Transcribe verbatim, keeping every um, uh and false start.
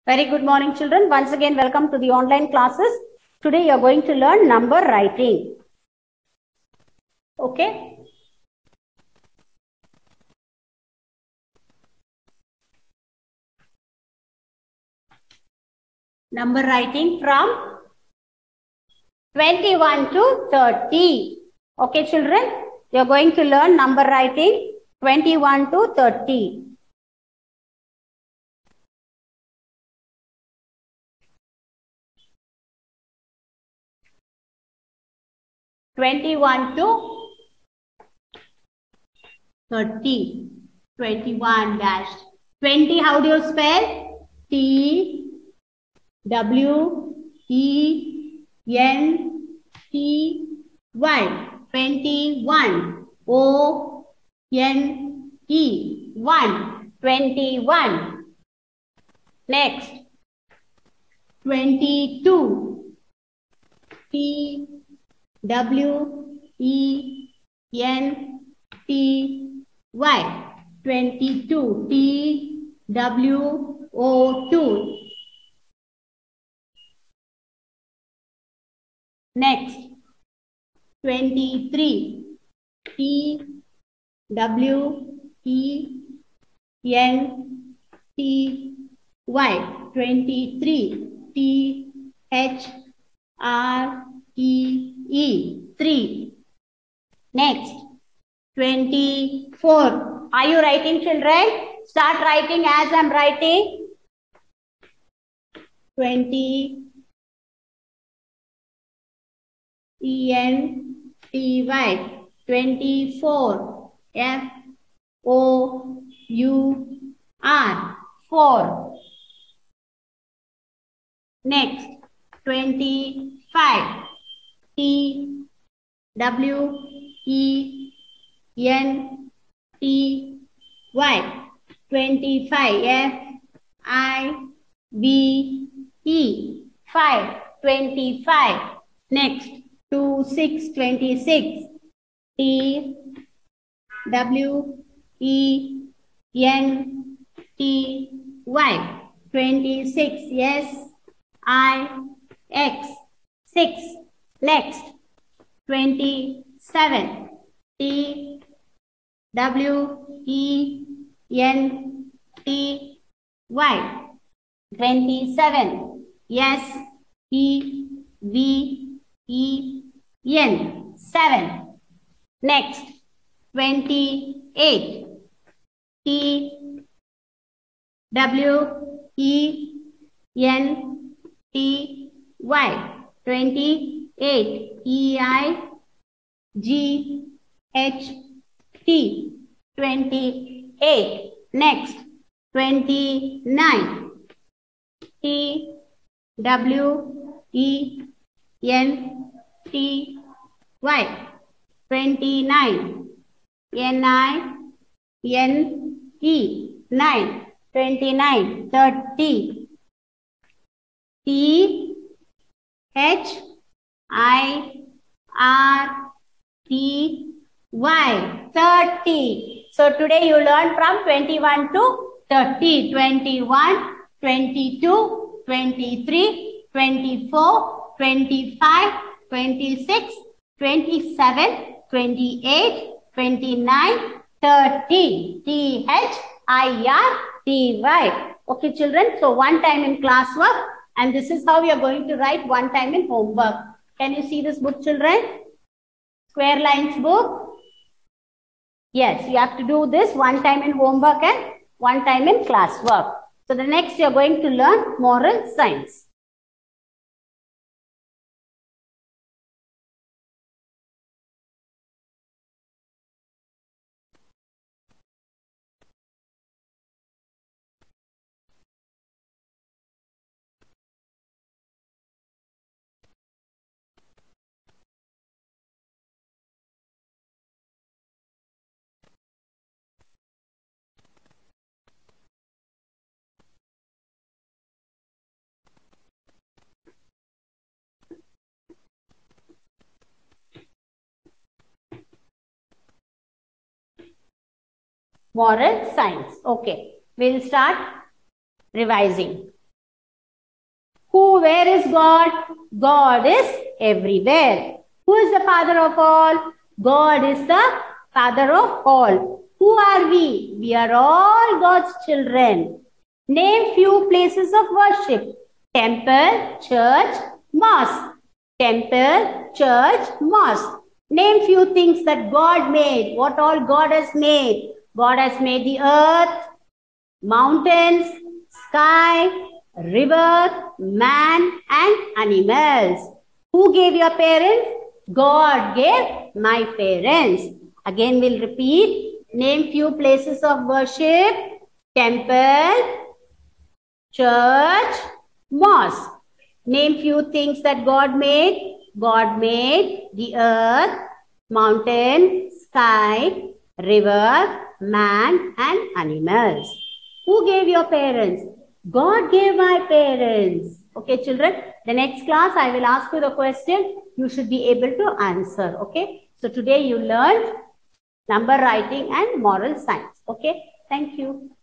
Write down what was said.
Very good morning, children. Once again, welcome to the online classes. Today, you are going to learn number writing. Okay. Number writing from twenty-one to thirty. Okay, children. You are going to learn number writing twenty-one to thirty. twenty-one to thirty. twenty-one dash. twenty, how do you spell? T W E N T Y. twenty-one. O N E. one. twenty-one. Next. twenty-two. T W E N T Y. twenty-two. T W O two. Next. twenty-three. T W E N T Y. twenty-three. T H R E E. three. Next. twenty-four. Are you writing, children? Start writing as I am writing. twenty. E N T Y. twenty-four. F O U R. four. Next. twenty-five. T W E N T Y. twenty-five. F I V E. five. twenty-five. Next. two, six, twenty-six. T W E N T Y. twenty-six. S I X. six. Next. twenty-seven. T W E N T Y. twenty-seven. S E V E N. seven. Next. twenty-eight. T W E N T Y. twenty-eight. E I G H T. twenty-eight. Next. twenty-nine. T W E N T Y. twenty-nine. N I N E. nine. twenty-nine. thirty. T H I R T Y. thirty. So today you learned from twenty-one to thirty. twenty-one, twenty-two, twenty-three, twenty-four, twenty-five, twenty-six, twenty-seven, twenty-eight, twenty-nine, thirty. T H I R T Y. Okay, children. So one time in classwork, and this is how we are going to write one time in homework. Can you see this book, children? Square Lines book. Yes, you have to do this one time in homework and one time in classwork. So the next you are going to learn moral science. Moral science. Okay, we'll start revising. Who, where is God? God is everywhere. Who is the father of all? God is the father of all. Who are we? We are all God's children. Name few places of worship. Temple, church, mosque. Temple, church, mosque. Name few things that God made. What all God has made? God has made the earth, mountains, sky, river, man and animals. Who gave your parents? God gave my parents. Again we'll repeat. Name few places of worship. Temple, church, mosque. Name few things that God made. God made the earth, mountain, sky, river, man and animals. Who gave your parents? God gave my parents. Okay, children. The next class I will ask you the question. You should be able to answer. Okay. So today you learned number writing and moral science. Okay. Thank you.